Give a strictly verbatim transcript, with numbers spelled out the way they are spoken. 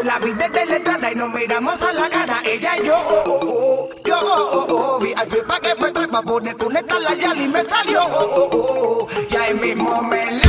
la vi desde la entrada y nos miramos a la cara. Ella y yo, oh, oh, oh, yo, oh, oh, oh. Vi al pa' que me trae pa' poner con esta la yal y me salió, oh, oh, oh. Y ahí mismo me